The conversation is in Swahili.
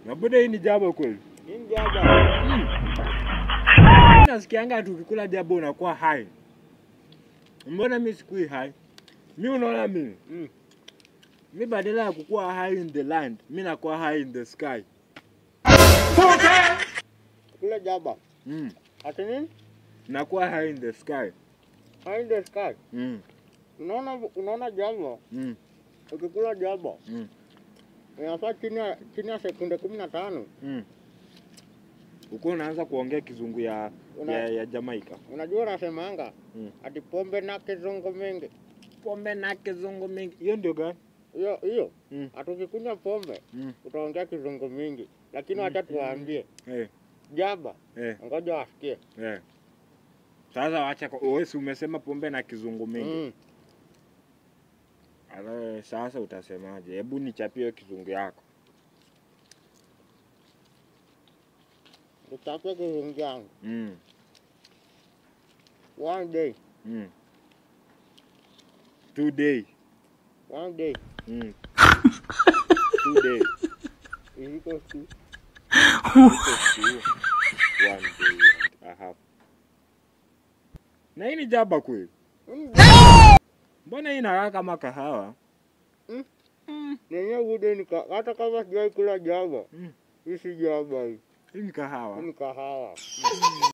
Na buda hii ni jaba kweli? Hii ni jaba. Nasikianga tukikula jaba unakuwa high. Mbona mimi sikui high? Mimi unaona mimi? Mimi badala ya kukua high in the land, mimi nakuwa high in the sky. Kula jaba. Ati nini? Nakuwa high in the sky. High in the sky? Unaona jaba? Ukikula jaba. Unafaa chini ya sekunde 15. Uko unaanza kuongea kizungu ya Jamaica. Unajua nasemanga ati pombe na kizungu mingi. Pombe na kizungu mingi. Hiyo ndio gani? Hiyo. Atukikunywa pombe utaongea kizungu mingi. Lakini acha tuwaambie. Jaba. Ngoja wasikie. Sasa wacha wewe si umesema pombe na kizungu mingi. Sasa utasemaje? Hebu nichapie kizungu yako. Nichapie kizungu yangu. One day. 2 day. One day. 2 days. Is equal to 1 day and a half. Na hii ni jaba kweli? Mbona hii inakaa kama kahawa? Nenye bude ni hata kama sijai kula jaba. Hii si jaba hii. Hii ni kahawa. Hii ni kahawa.